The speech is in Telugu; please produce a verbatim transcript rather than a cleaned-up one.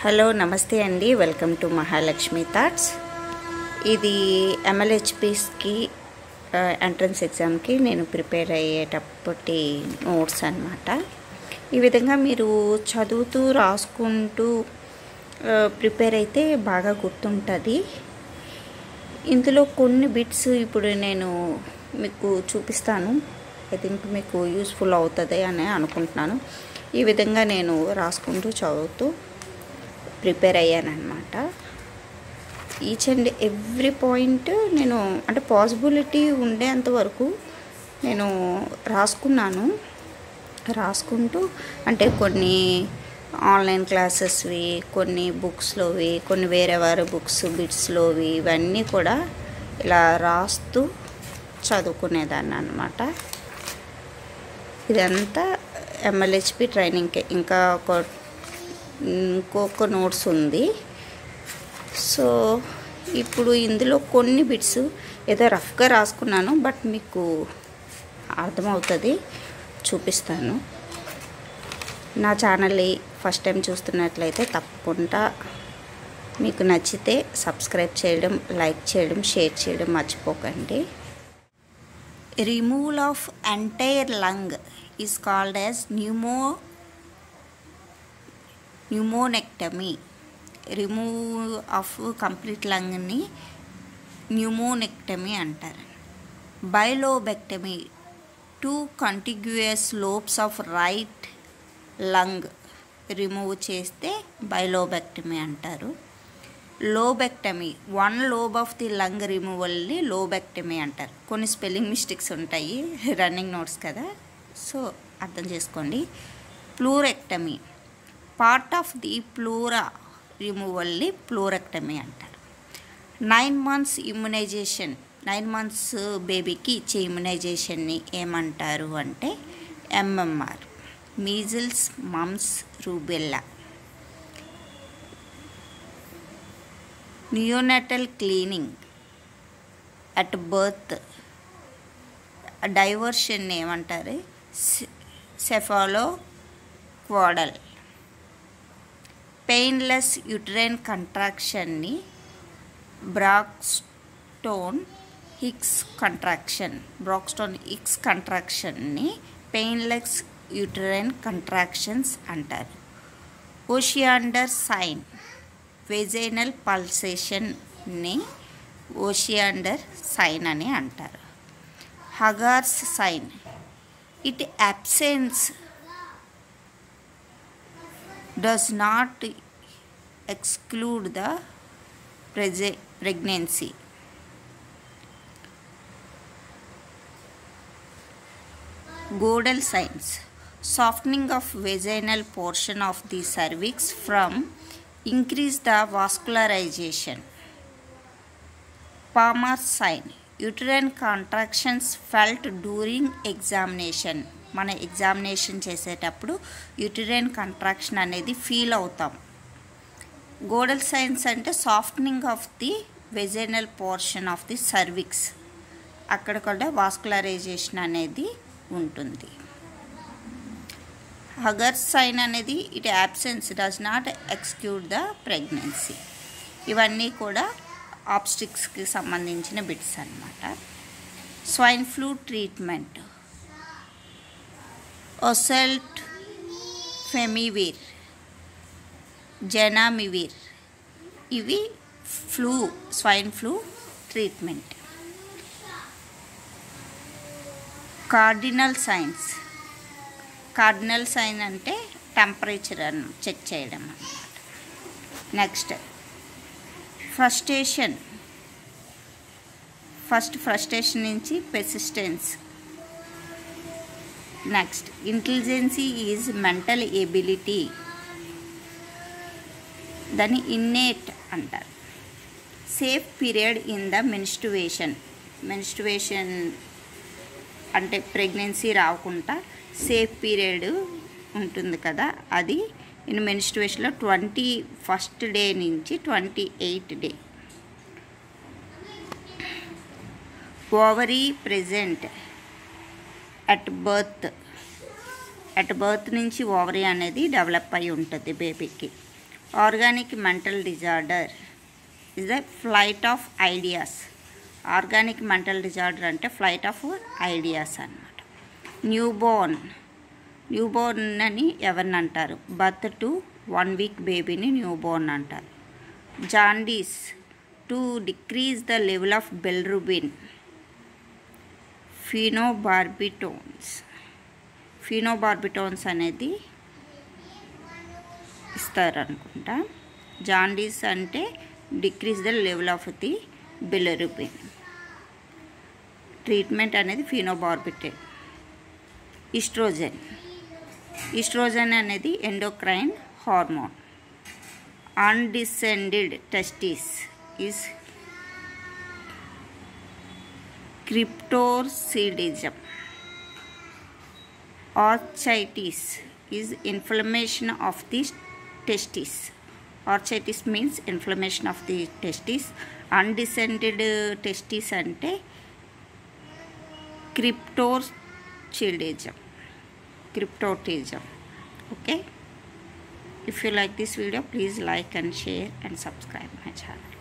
హలో నమస్తే అండి, వెల్కమ్ టు మహాలక్ష్మి థాట్స్. ఇది ఎంఎల్హెచ్పిస్కి ఎంట్రన్స్ ఎగ్జామ్కి నేను ప్రిపేర్ అయ్యేటప్పటి నోట్స్ అన్నమాట. ఈ విధంగా మీరు చదువుతూ రాసుకుంటూ ప్రిపేర్ అయితే బాగా గుర్తుంటుంది. ఇందులో కొన్ని బిట్స్ ఇప్పుడు నేను మీకు చూపిస్తాను. ఐ థింక్ మీకు యూస్ఫుల్ అవుతుంది అని అనుకుంటున్నాను. ఈ విధంగా నేను రాసుకుంటూ చదువుతూ ప్రిపేర్ అయ్యానమాట. ఈచ్ అండ్ ఎవ్రీ పాయింట్ నేను అంటే పాసిబిలిటీ ఉండేంత వరకు నేను రాసుకున్నాను. రాసుకుంటూ అంటే కొన్ని ఆన్లైన్ క్లాసెస్వి, కొన్ని బుక్స్లోవి, కొన్ని వేరే వారి బుక్స్ బిట్స్లోవి, ఇవన్నీ కూడా ఇలా రాస్తూ చదువుకునేదాన్ని అన్నమాట. ఇదంతా ఎంఎల్హెచ్పి ట్రైనింగ్కే. ఇంకా ఒక ఇంకొక నోట్స్ ఉంది. సో ఇప్పుడు ఇందులో కొన్ని బిట్స్ ఏదో రఫ్గా రాసుకున్నాను, బట్ మీకు అర్థమవుతుంది, చూపిస్తాను. నా ఛానల్ని ఫస్ట్ టైం చూస్తున్నట్లయితే తప్పకుండా మీకు నచ్చితే సబ్స్క్రైబ్ చేయడం, లైక్ చేయడం, షేర్ చేయడం మర్చిపోకండి. Removal of entire lung is called as pneumo pneumonectomy. Remove of complete లంగ్ని న్యూమోనెక్టమీ అంటారు. Bilobectomy, two contiguous lobes of right lung remove చేస్తే బైలోబెక్టమీ అంటారు. Lobectomy, one lobe of the lung రిమూవల్ని లోబెక్టమీ అంటారు. కొన్ని స్పెల్లింగ్ మిస్టేక్స్ ఉంటాయి, రన్నింగ్ నోట్స్ కదా, సో అర్థం చేసుకోండి. Pleurectomy, part of the pleura రిమూవల్ని ప్లూరెక్టమీ అంటారు. Nine months immunisation, nine months బేబీకి ఇచ్చే ఇమ్యునైజేషన్ని ఏమంటారు అంటే MMR, measles, mumps, rubella. Neonatal cleaning at birth diversion ఏమంటారు, సెఫాలో క్వాడల్. పెయిన్లెస్ యూటరైన్ కంట్రాక్షన్ని Braxton Hicks contraction, Braxton Hicks కంట్రాక్షన్ని పెయిన్లెస్ యూటరైన్ కంట్రాక్షన్స్ అంటారు. ఓషియాండర్ సైన్, వెజైనల్ పల్సేషన్ని ఓషియాండర్ సైన్ అని అంటారు. Hegar's sign, it absence does not exclude the pregnancy. Godel signs, softening of vaginal portion of the cervix from increase the vascularization. Palmer's sign, uterine contractions felt during examination. మన ఎగ్జామినేషన్ చేసేటప్పుడు యూటరైన్ కంట్రాక్షన్ అనేది ఫీల్ అవుతాం. గోడల్ సైన్స్ అంటే softening of the vaginal portion of the cervix, అక్కడ కూడా వాస్కులరైజేషన్ అనేది ఉంటుంది. హగర్స్ సైన్ అనేది it absence does not exclude the pregnancy. ఇవన్నీ కూడా ఆబ్స్టిక్స్కి సంబంధించిన బిట్స్ అన్నమాట. Swine flu treatment, oseltamivir, zanamivir, ఇవి flu swine flu treatment. Cardinal signs, cardinal sign అంటే టెంపరేచర్ అని చెక్ చేయడం అన్నమాట. నెక్స్ట్ ఫ్రస్ట్రేషన్, ఫస్ట్ ఫ్రస్ట్రేషన్ నుంచి persistence. Next intelligency is mental ability, దాన్ని ఇన్నేట్ అంటారు. Safe period in the menstruation, menstruation అంటే ప్రెగ్నెన్సీ రాకుండా సేఫ్ పీరియడ్ ఉంటుంది కదా, అది ఇన్ మెన్స్ట్రుయేషన్లో ట్వంటీ ఫస్ట్ డే నుంచి twenty eighth day. Ovary present at birth, at birth నుంచి ఓవరీ అనేది డెవలప్ అయి ఉంటుంది బేబీకి. Organic mental disorder is the flight of ideas. Organic mental disorder అంటే ఫ్లైట్ ఆఫ్ ఐడియాస్ అన్నమాట. న్యూ బోర్న్ న్యూ బోర్న్ అని ఎవరిని అంటారు? బర్త్ టు వన్ వీక్ బేబీని న్యూ బోర్న్ అంటారు. Jaundice to decrease the level of bilirubin. Phenobarbitones phenobarbitones అనేది ఇస్తారనుకుంటా. జాండీస్ అంటే decrease the level of the bilirubin. Treatment అనేది ఫినోబార్బిటేన్. ఈస్ట్రోజన్ ఈస్ట్రోజన్ అనేది endocrine hormone. Undescended testis is cryptorchidism. Orchitis is inflammation of the testis. Orchitis means inflammation of the testis. Undescended testis అంటే cryptorchidism క్రిప్టోటిజం. Okay, if you like this video, please like and share and subscribe my channel.